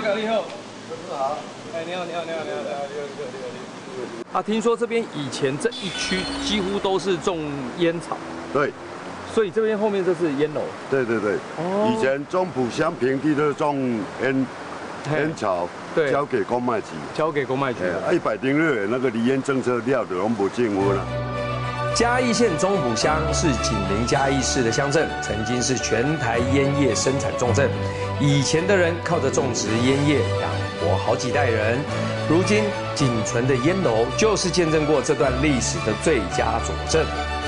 哥你好。 师好。 哎，你好。啊，听说这边以前这一区几乎都是种烟草。 对。 所以这边后面这是烟楼。 对。哦。以前中埔乡平地都种烟草，交给公卖局。106年那个离烟政策了的，我们不进屋了。 嘉义县中埔乡是紧邻嘉义市的乡镇，曾经是全台烟叶生产重镇。以前的人靠着种植烟叶养活好几代人，如今仅存的烟楼就是见证过这段历史的最佳佐证。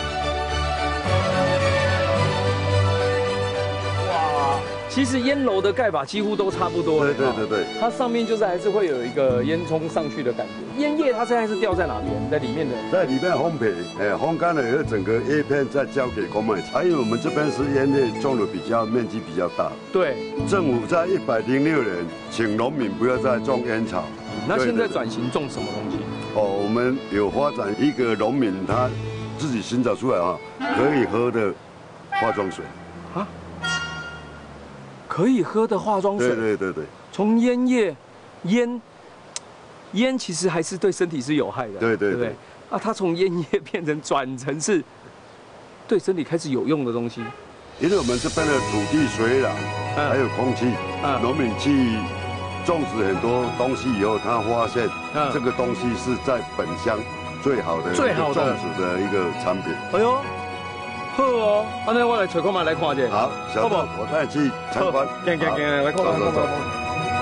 哇，其实烟楼的盖法几乎都差不多。 对。 它上面就是还是会有一个烟囱上去的感觉。 烟叶它现在是吊在哪边？在里面的， 在里面烘焙，烘干了以后，整个叶片再交给公卖局。因为我们这边是烟叶种的面积比较大。 对。政府在106年请农民不要再种烟草。 那现在转型种什么东西？ 我们有发展一个农民他自己寻找出来可以喝的化妆水。啊？ 可以喝的化妆水？ 对。 从烟叶，烟其实还是对身体是有害的，对不对？啊，它从烟叶转成是对身体开始有用的东西。 因为我们这边的土地、水壤还有空气，农民去种植很多东西以后，他发现这个东西是在本乡最好的种植的一个产品。哎呦， 好哦，那我来找看嘛，来看一下。 好，小宝，我带你去参观。 行，来看。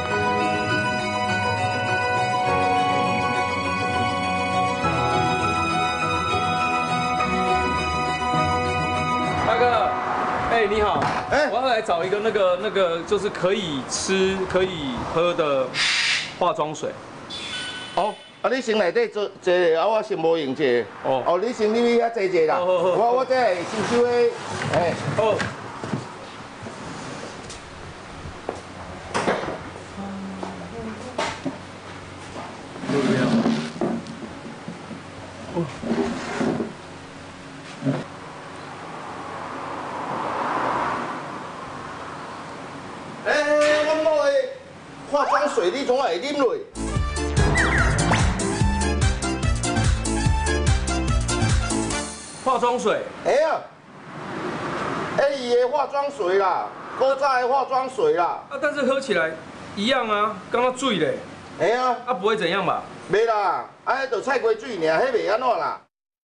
大哥，哎，你好，我要来找一个那个，就是可以吃、可以喝的化妆水。 哦，你先来这坐，我先无用这。哦，你先你遐坐啦。我这收的，哎，好。化妆水你总会啉落。 化妆水？ 哎呀，伊的化妆水啦，古早的化妆水啦。 啊，但是喝起来一样啊，刚刚醉嘞。 哎呀， 啊不会怎样吧？ 袂啦，迄就菜瓜水尔，迄袂安怎啦。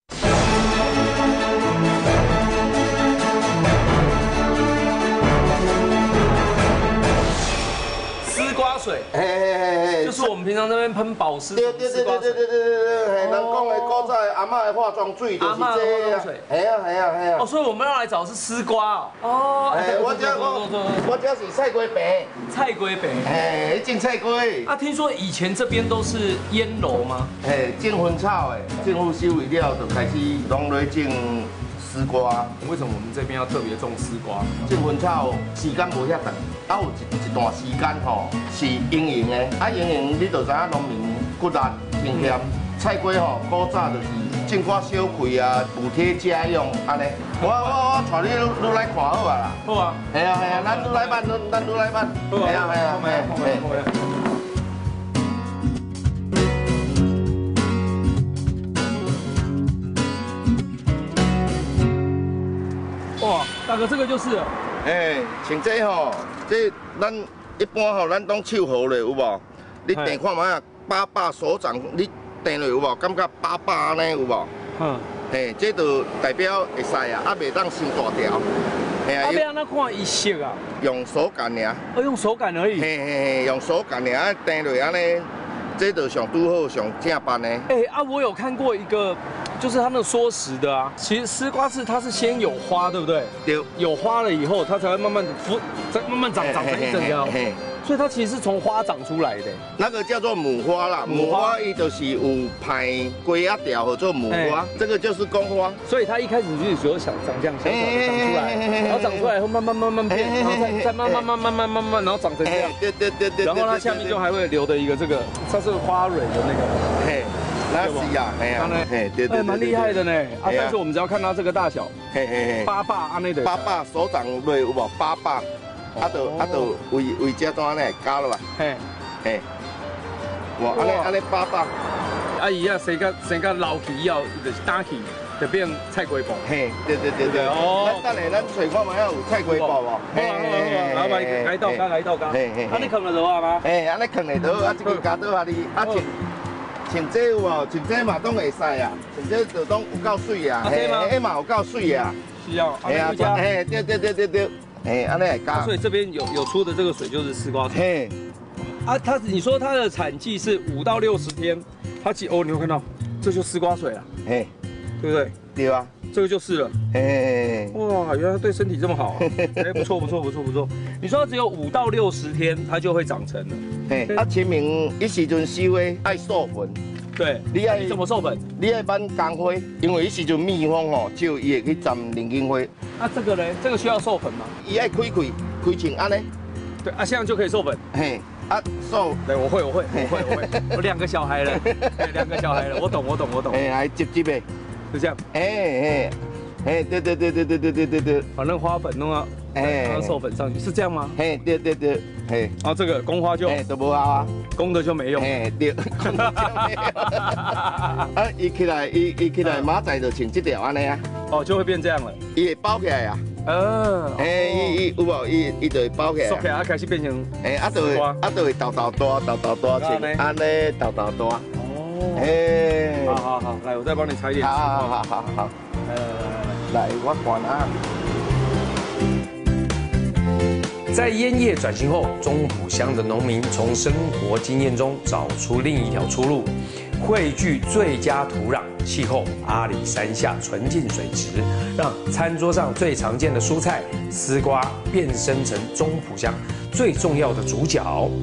丝瓜水，就是我们平常这边喷保湿。对，人讲的古早阿嬷的化妆水就是这个。系啊。 哦，所以我们要来找是丝瓜哦。 我这是菜瓜饼。 菜瓜饼。 哎，种菜瓜。 啊，听说以前这边都是烟楼吗？ 哎，种薰草的，政府收为了就开始拢来种。 丝瓜， 为什么我们这边要特别种丝瓜？ 种薰草时间无遐长，啊有一段时间是营营的，你就知影农民骨力轻欠。菜瓜古早就是种瓜小开啊，补贴家用安尼。我带你来看好啊啦。 好啊。 系啊，咱愈来慢，咱愈来慢。系啊。 哇，大哥，这个就是， 像这这咱一般咱当手好咧，有无？你订看卖啊，800手掌，你订落有无？感觉800安尼有无？这就代表会使啊，袂当伤大条。 要安怎看伊色啊？ 用手感尔。 用手感而已。 用手感尔，订落安尼，这就上拄好，上正办的。 我有看过一个。 就是它那个缩实的啊，其实丝瓜它是先有花，对不对？ 对。有花了以后，它才会慢慢的再慢慢长成一整条。所以它其实是从花长出来的。那个叫做母花啦，母花伊就是有派龟啊条和做母花，这个就是公花。所以它一开始就是只有想长这样小小的长出来，然后长出来以后慢慢变，然后再慢慢，然后长成这样。对。然后它下面就还会留的一个这个，它是花蕊的那个。 那是呀， 对，蛮厉害的呢。但是我们只要看它这个大小，800安内的 ，800手掌内有无？800，就为这段安尼加落来， 嘿，哇，安尼8百。 啊，伊啊生个老起以后，就是打起，就变菜龟布。 嘿，对。哦。咱等下咱找看卖有菜龟布无？ 好，老板来到家。嘿。啊，你扛得到啊吗？ 嘿，安尼扛得到，啊，这个加倒下哩，啊穿这有无？穿这嘛拢会使啊，穿这就当有够水啊，嘿嘛有够水啊。 是啊。 嘿啊，嘿，对。嘿，安尼会加。 所以这边有出的这个水就是丝瓜水。嘿。啊，你说它的产季是5到60天。它你有看到，这就丝瓜水了，对不对？ 对啊， 这个就是了。哇，原来对身体这么好，不错。你说它只有5到60天，它就会长成了。 啊，清明一时阵收的爱授粉。 对，你怎么授粉？ 你爱搬工花，因为一时阵蜜蜂吼，就伊会去沾灵根花。 那这个呢？这个需要授粉吗？ 伊爱开成安尼。 对啊，这样就可以授粉。 啊，授， 对，我会，我2个小孩了，2个小孩了，我懂。 还接的， 是这样。 对， 反正花粉弄到，要授粉上去，是这样吗？ 对， 然后这个公花就都无啊， 公的就没用。 对，公的就没用。啊，伊起来马仔就穿这条安尼啊。 哦，就会变这样了。 伊会包起来啊。伊有无？伊就会包起来。 缩起来，开始变成就会豆大，像安尼豆大。哦。 好，来，我再帮你裁点。 好。来，我看啊。 在烟叶转型后，中埔乡的农民从生活经验中找出另一条出路，汇聚最佳土壤、气候、阿里山下纯净水质，让餐桌上最常见的蔬菜丝瓜变身成中埔乡最重要的主角。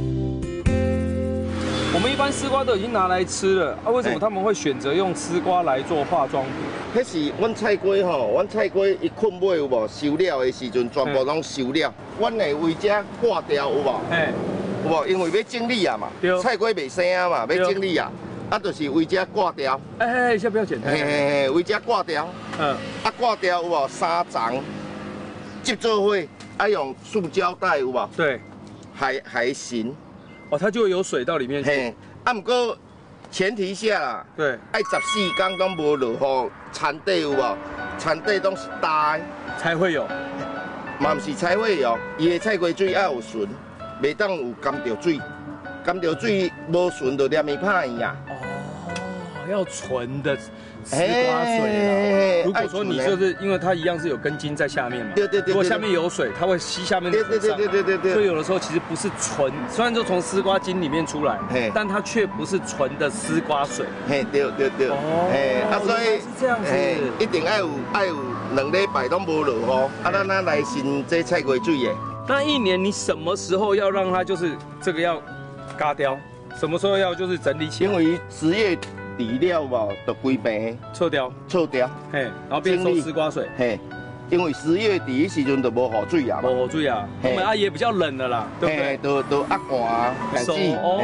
我们一般丝瓜都已经拿来吃了，为什么他们会选择用丝瓜来做化妆品？ 迄是阮菜瓜吼，阮菜瓜伊捆尾有无？收了的时阵全部拢收了，阮会为这挂掉有无？有无？因为要整理啊嘛，菜瓜袂生啊嘛，要整理啊，就是为这挂掉。 先不要剪。 为这挂掉。挂掉有无？3层接做伙，用塑胶袋有无？ 对， 还行。 它就会有水到里面去。 不过前提下啦， 对， 爱14天都无落雨，田地有无？田地都是大的， 才会有。 嘛不是才会有，伊的菜瓜水要有纯，袂当有甘着水，甘着水无纯就念伊歹去啊。 要纯的丝瓜水啊！如果说你就是因为它一样是有根茎在下面嘛， 对。 如果下面有水，它会吸下面的水上。对。所以有的时候其实不是纯，虽然说从丝瓜茎里面出来，但它却不是纯的丝瓜水。 对。所以是这样子，一定要有2礼拜都无落雨，咱来新这菜瓜水的。 那一年你什么时候要让它就是这个要嘎掉？什么时候要就是整理起来？ 因为10月底了无，就规病撤掉，然后变成丝瓜水， 因为10月底时阵就无雨水啊， 无雨水啊，我们也比较冷的啦，对不对？都压寒，开始。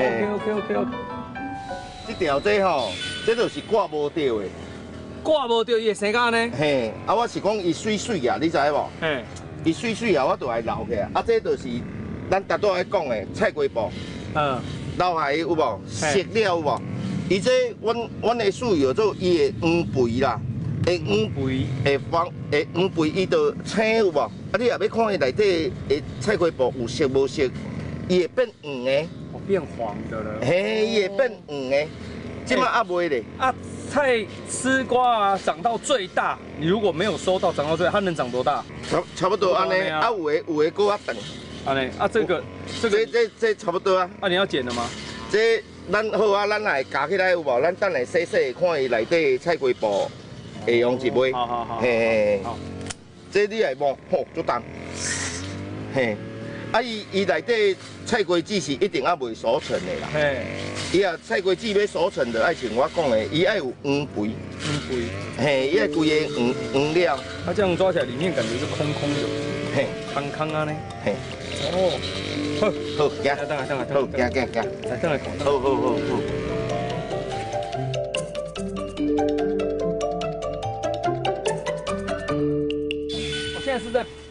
OK。 这条吼，这就是挂无掉的， 挂无掉伊会生干呢？ 我是讲伊水啊，你知无？伊水啊，我就来留起来。这就是咱大多爱讲的菜瓜布，留下有无？熟了有无？伊这阮的水叫做伊的黄肥啦，黄肥伊就青有无？你也要看伊内底的菜瓜布有熟无熟，伊会变黄的。 变黄的了。 伊会变黄的，即马未咧。 丝瓜啊，长到最大，你如果没有收到长到最大，它能长多大？ 差不多安尼，有的搁较长。 安尼这个这差不多啊。 你要剪了吗？ 这咱好啊，咱来夹起来有无？咱等下洗看伊内底菜瓜布会用一尾。 好。好。 这你来摸，足重。伊内底菜瓜子是一定未熟成的啦。伊菜瓜子要熟成的，爱像我讲的，伊爱有黄肥。伊爱规个黄料。 它这样抓起来，里面感觉是空空的。康啊呢。好， 行， 等来，来等来看。 好。 我现在是在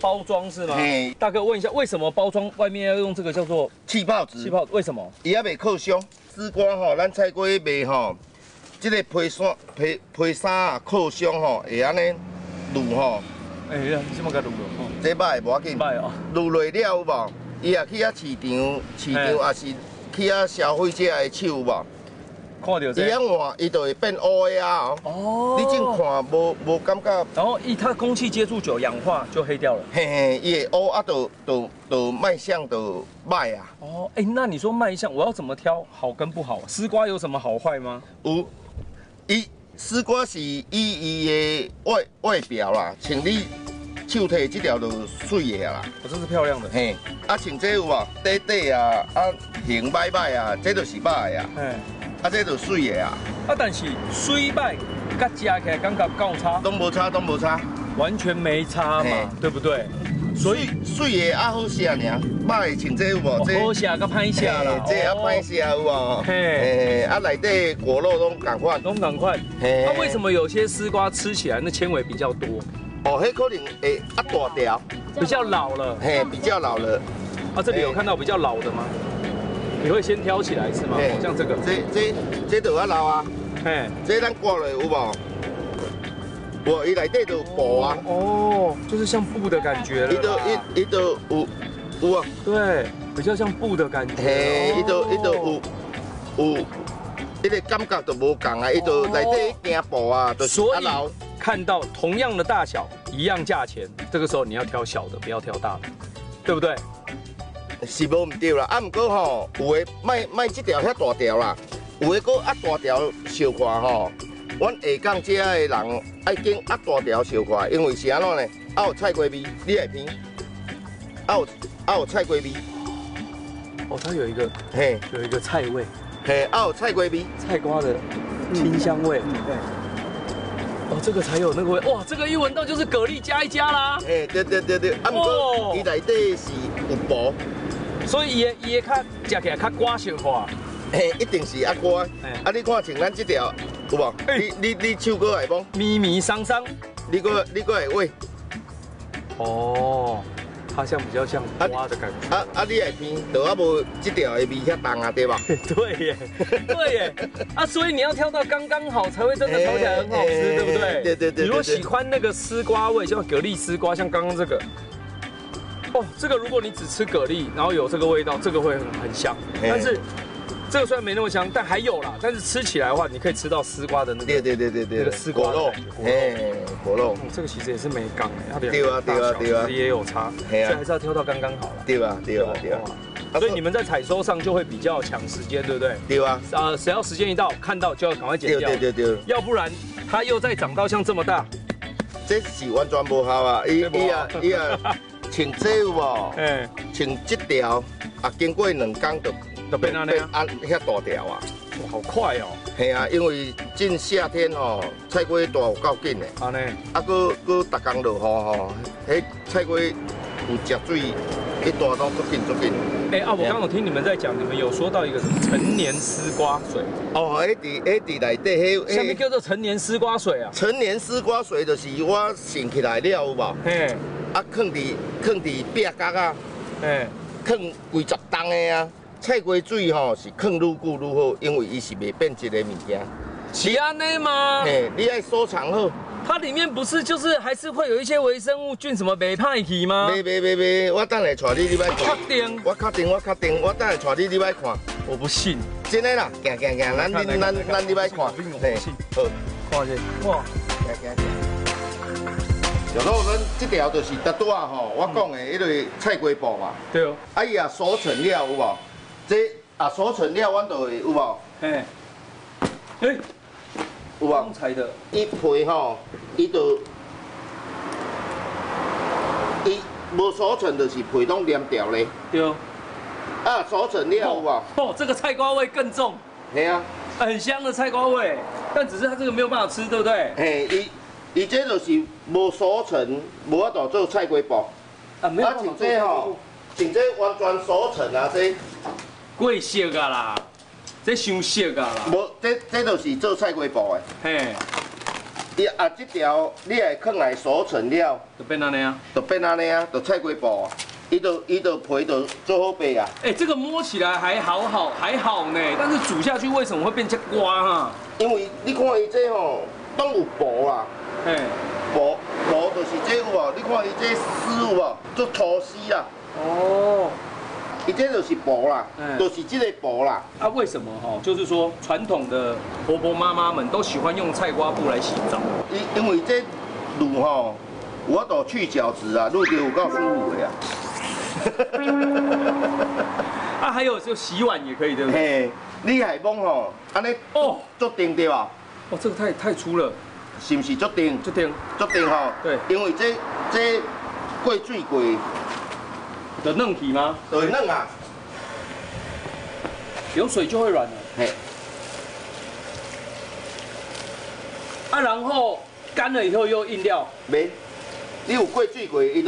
包装是吗？大哥问一下，为什么包装外面要用这个叫做气泡纸？ 气泡为什么？ 伊也袂靠伤。丝瓜吼，咱菜瓜卖吼，这个皮衫啊靠伤吼，会安尼卤吼。 呀，什么个卤了？ 这歹无要紧。歹哦。卤落了有无？伊也去市场也是去消费者的手有无？ 看到这，伊样换，伊就会变乌的啊！哦，你正看无感觉？ 然后它空气接触久氧化就黑掉了。 嘿嘿，伊会乌啊，就卖相就歹啊。 哦，哎，那你说卖相，我要怎么挑好跟不好？丝瓜有什么好坏吗？ 有，丝瓜是以伊的外表啦，像你手提这条就水的啦。 哦，这是漂亮的。 嘿，啊，像这有无？底啊，啊形歹啊，这就是歹的啊。嘿。 啊，这就水的啊！ 啊，但是水歹甲食起来感觉够差？ 都无差，都无差， 完全没差嘛，对不对？ 所以水的啊好食尔，歹的像这有无？ 这好食甲歹食啦， 这啊歹食有无？嘿，啊内底果肉拢同款， 拢同款。那为什么有些丝瓜吃起来那纤维比较多？ 哦，迄可能会啊大条， 比较老了。 嘿，比较老了。 啊，这里有看到比较老的吗？ 你会先挑起来是吗？像这个， 这就要老啊。嘿，这咱刮了有无？我伊内底就布啊。哦， 就是像布的感觉了。 伊就有啊。 对，比较像布的感觉。 嘿，伊就有，伊个感觉就无共啊，伊就内底惊布啊，就是啊老。 看到同样的大小，一样价钱，这个时候你要挑小的，不要挑大的，对不对？ 是无唔对啦，啊，毋过吼，有诶卖这条遐大条啦，有诶搁啊大条小看吼，阮下港遮诶人爱拣啊大条小看，因为是安怎呢？啊有菜瓜味，你会偏，啊有菜瓜味。 哦，它有一个嘿，有一个菜味， 嘿，啊有菜瓜味， 菜瓜的清香味。对。哦，这个才有那个味，哇，这个一闻到就是蛤蜊加一加啦。 哎，对，啊，毋过伊内底是有薄。 所以伊较食起来较瓜性化， 嘿，一定是啊瓜。啊，你看像咱这条有无？你手搁会摸？ 咪咪桑桑， 你搁会喂？ 哦，它像比较像瓜的感觉。 啊，你会偏，就啊无这条的味遐重啊，对吧？ 对耶，对耶。啊，所以你要挑到刚刚好，才会真的炒起来很好吃，对不对？对。你如果喜欢那个丝瓜味，像蛤蜊丝瓜，像刚刚这个。 哦，这个如果你只吃蛤蜊，然后有这个味道，这个会很香。但是这个虽然没那么香，但还有啦。但是吃起来的话，你可以吃到丝瓜的那个，对，那个丝瓜肉， 果肉。 这个其实也是没刚哎，它的对啊， 也有差，所以还是要挑到刚刚好了。 对啊。 所以你们在采收上就会比较抢时间，对不对？ 对啊。 只要时间一到，看到就要赶快剪掉。对。要不然它又再长到像这么大， 这是完全无效啊！伊啊。 像这有无？像这条啊，经过2天就变安尼啊，遐大条啊！ 哇，好快哦！ 系啊，因为进夏天吼，菜瓜大有够紧的。安尼，啊，搁逐工落雨吼，迄菜瓜有食水，迄大都足紧。 哎啊，我刚刚有听你们在讲，你们有说到一个什么陈年丝瓜水？ 哦，迄伫内底迄下面叫做陈年丝瓜水啊。 陈年丝瓜水就是我醒起来了有无？嘿。 啊，放伫壁角啊，放几10冬的啊。菜瓜水吼是放愈久愈好，因为伊是袂变质的物件。 是安尼吗？ 嘿，你爱收藏好。 它里面不是就是还是会有一些微生物菌什么袂歹去吗？ 袂，我等下带你来看。 确定？ 我确定，我等下带你来看。 我不信。 真的啦，行，咱你来看。 嘿，好，看下。哇， 行。 有时候咱这条就是大多啊吼，我讲的迄个菜瓜布嘛。对哦。啊伊啊熟成了有无？这啊熟成了，阮就会有无？嘿。有无？刚才的。伊皮吼，伊无熟成，就是皮拢黏掉咧。对哦。啊熟成了有无？ 哦，这个菜瓜味更重。 嘿啊。 很香的菜瓜味，但只是它这个没有办法吃，对不对？ 嘿，伊这就是无熟成，无法度做菜瓜布。啊，没有办法做。像这完全熟成啊，这过熟啊啦，这伤熟啊啦。 无，这就是做菜瓜布的。嘿。 伊啊，这条你来放来熟成了， 就变安尼啊， 就变安尼啊，就菜瓜布啊，伊就皮就做好白啊。 哎，这个摸起来还好呢，但是煮下去为什么会变这瓜哈？ 因为你看伊这吼，拢有布啦， 哎， 布就是这有无？你看伊这丝有无？做粗丝啦。 哦。 伊这就是布啦，就是这个布啦。 啊，为什么哈？就是说传统的婆婆妈妈们都喜欢用菜瓜布来洗澡。 因为这卤吼，我都去角质啊，卤就有够舒服的啊。啊，还有就洗碗也可以，对不对？ 嘿，你海崩吼，安尼哦，足定对吧？ 哦，这个太粗了， 是不是足定？ 足定吼。 对， 因为这过水过。 的嫩皮吗？ 对，嫩啊， 有水就会软了。 嘿， 啊，然后干了以后又硬掉。 没，你有过水过，伊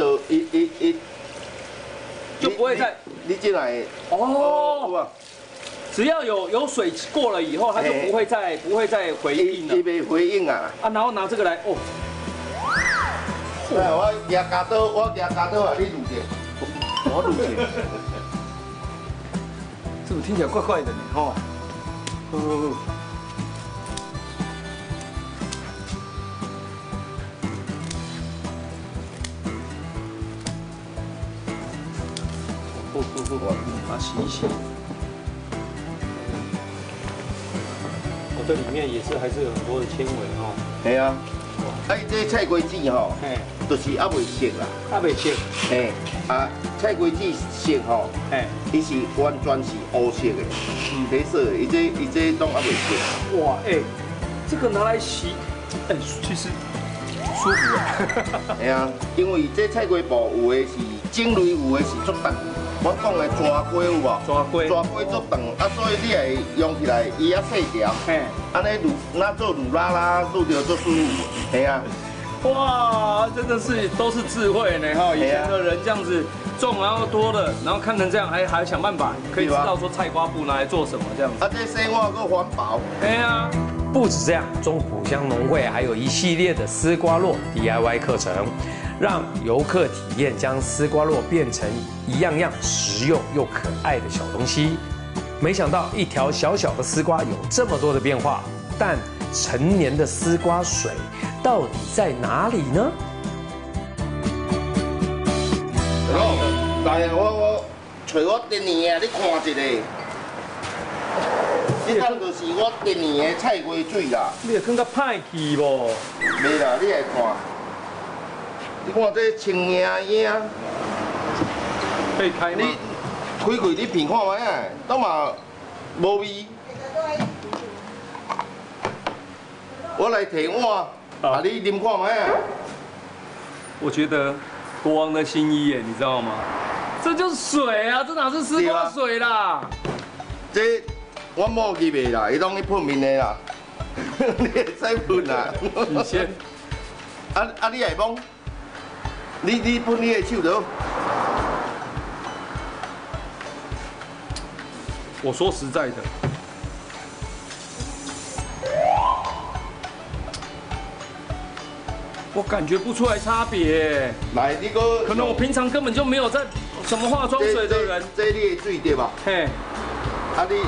就不会再。 你进来哦，只要有水过了以后，它就不会再回应了。 伊袂回应啊。 啊，然后拿这个来哦。 我夹刀啊，你卤者。我卤者， 是不是听起来怪怪的呢？吼，把它洗一洗。我这里面也是还是有很多的纤维哦。 系啊，伊这菜瓜子吼，就是还未熟啦， 还未熟。 嘿，啊，菜瓜子熟吼，伊是完全是乌色的，黑色的，伊这拢还未熟。 哇，哎，这个拿来洗，哎，其实舒服啊。 系啊，因为这菜瓜布有的是种类，有的是足长。我讲的抓瓜有无？抓瓜足长，啊，所以你来用起来伊啊细条，安尼卤那做卤拉拉卤着足舒服，系啊。 哇，真的是都是智慧呢哈！以前的人这样子种然后多的，然后看成这样还想办法可以知道说菜瓜布拿来做什么这样子。 啊，这生活够环保。 哎呀，不止这样，中埔乡农会还有一系列的丝瓜络 DIY 课程，让游客体验将丝瓜络变成一样样实用又可爱的小东西。没想到一条小小的丝瓜有这么多的变化，但成年的丝瓜水到底在哪里呢？ 来，我找我第二个，你看一下。这当就是我第二个菜瓜水啦。 你会感觉歹去无？ 袂啦，你来看。你看这青影影。 可以开吗？ 你开开你品看卖啊，都嘛无味。我来提碗，啊你啉看卖啊。 我觉得国王的新衣耶，你知道吗？这就是水啊，这哪是丝瓜水啦？ 这我某去卖啦，伊拢去喷面的啦，你会使喷啦。 你先。 你来帮，你喷你的手就好。 我说实在的。我感觉不出来差别。 来，你个可能我平常根本就没有在什么化妆水的人。 这你的水对吧？嘿。啊你，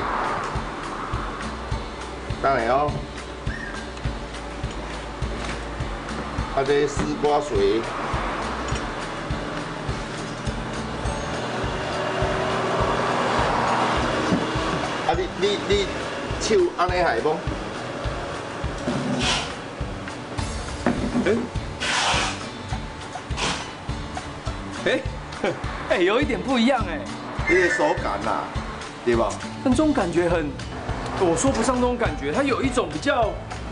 当然哦。啊这丝瓜水。啊你手安尼下不？ 哎，有一点不一样哎， 你的手感呐，对吧？ 但这种感觉很，我说不上这种感觉，它有一种比较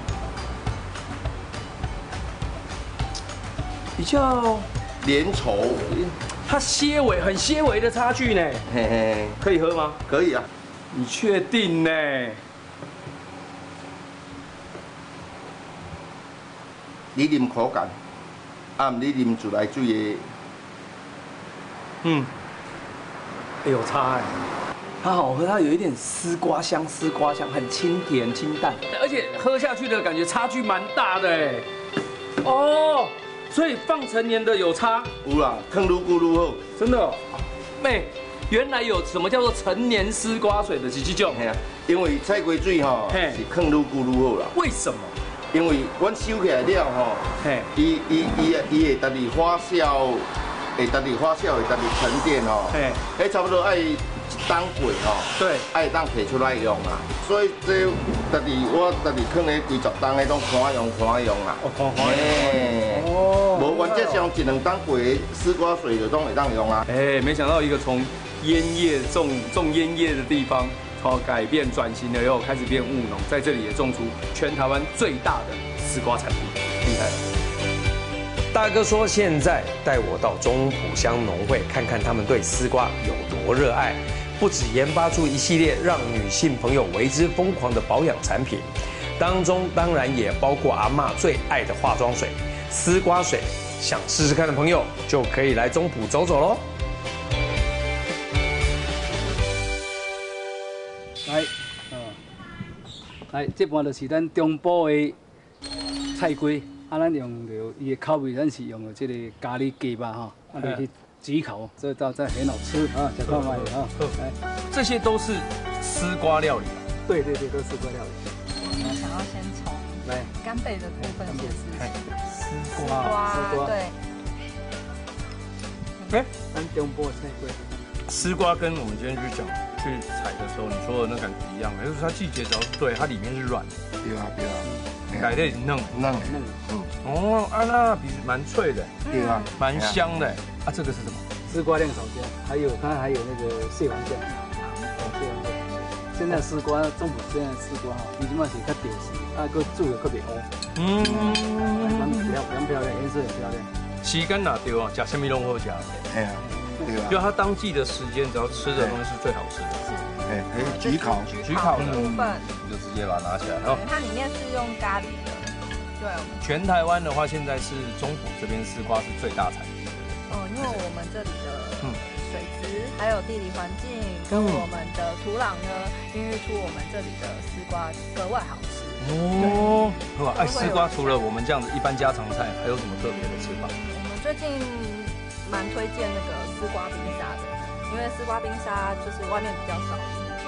粘稠， 它很些微的差距呢。嘿嘿，可以喝吗？ 可以啊。 你确定呢？ 你啉口感，啊，你啉自来水的。 有差哎，它好喝，它有一点丝瓜香，很清甜清淡，而且喝下去的感觉差距蛮大的哎。 哦，所以放成年的有差？ 有啦，更愈久愈好。 真的哦，妹，原来有什么叫做成年丝瓜水的这种？ 嘿啊，因为菜瓜水吼是更愈久愈好啦。 为什么？ 因为阮收起来了吼，嘿，伊会家己发酵，会家己发酵，会家己沉淀吼，嘿，差不多爱一当过吼， 对， 爱当摕出来用啊。所以这我家己放咧几十担的拢看用啦。哦，看用。哦。无原则上一两当过的丝瓜水就拢会当用啊。 哎，没想到一个从烟叶种烟叶的地方。改变转型了以后，开始变务农，在这里也种出全台湾最大的丝瓜产品，厉害！大哥说，现在带我到中埔乡农会看看他们对丝瓜有多热爱，不止研发出一系列让女性朋友为之疯狂的保养产品，当中当然也包括阿嬷最爱的化妆水——丝瓜水。想试试看的朋友，就可以来中埔走走喽。 来，这盘就是咱中部的菜瓜，咱用着伊的口味，咱是用了这个咖喱鸡吧，哈，落去焗烤，这道菜很好吃啊，小看卖啊。来， 这些都是丝瓜料理。对， 都是丝瓜料理。 我想要先从干贝的部分先试。丝瓜，对。 哎，咱中部的菜瓜。 丝瓜跟我们今天去采的时候，你说的那感觉一样，就是它季节只要是对，它里面是软的。 对啊， 改的嫩。哦，那比蛮脆的， 对啊， 蛮香的。啊，这个是什么？ 丝瓜亮草姜，还有那个蟹黄酱。蟹黄酱。现在丝瓜中埔现在丝瓜哈，已经嘛是较甜实，个煮的特别黑。蛮漂亮，颜色很漂亮。 时间哪对啊，吃什么拢好吃。 哎呀。 就它当季的时间，只要吃的东西是最好吃的。 哎，还有焗烤的部分， 就直接把它拿起来。 它里面是用咖喱的。对。 全台湾的话，现在是中埔这边丝瓜是最大产地。 因为我们这里的水质还有地理环境跟我们的土壤呢，孕育出我们这里的丝瓜格外好吃。 哦，哎，丝瓜除了我们这样子一般家常菜，还有什么特别的吃法？ 我们最近蛮推荐那个丝瓜冰沙的，因为丝瓜冰沙就是外面比较少。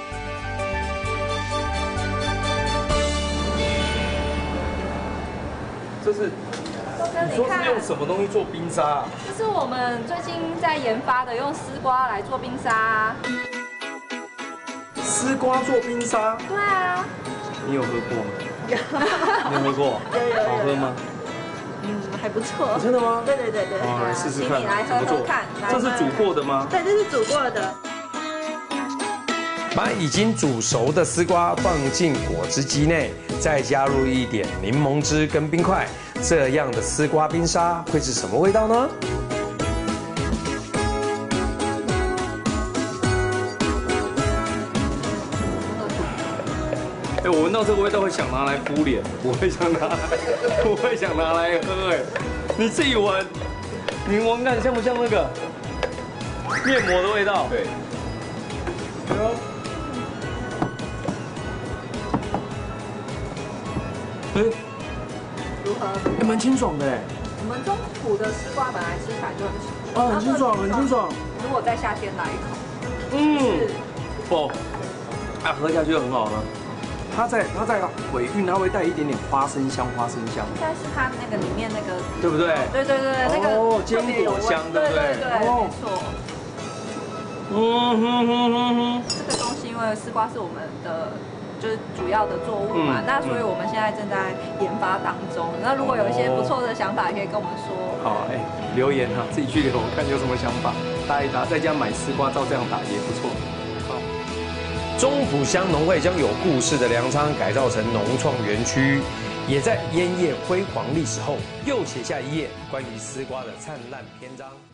这是你说是用什么东西做冰沙啊？ 这是我们最近在研发的，用丝瓜来做冰沙。 丝瓜做冰沙？ 对啊。 你有喝过吗？有。你有喝过？ 有。 好喝吗？ 还不错。 真的吗？ 对。 哇，来试试看， 请你来喝喝看。 这是煮过的吗？ 对，这是煮过的。 把已经煮熟的丝瓜放进果汁机内，再加入一点柠檬汁跟冰块，这样的丝瓜冰沙会是什么味道呢？哎，我闻到这个味道会想拿来敷脸，不会想拿来喝。哎，你自己闻，你闻看像不像那个面膜的味道？对。哎， 如何？ 也蛮清爽的哎。 我们中埔的丝瓜本来吃起来就很清爽， 很清爽，很清爽。 如果在夏天来一口， 喝下去就很好了。它在尾韵，它会带一点点花生香。 应该是它那个里面那个， 对不对？ 对，那个坚果香，对不对？ 对，没错。这个东西因为丝瓜是我们的就是主要的作物嘛，那所以我们现在正在研发当中。那如果有一些不错的想法，也可以跟我们说。好，哎，留言哈，自己去留，看有什么想法，打一打，在家买丝瓜照这样打也不错。好，中埔乡农会将有故事的粮仓改造成农创园区，也在烟叶辉煌历史后，又写下一页关于丝瓜的灿烂篇章。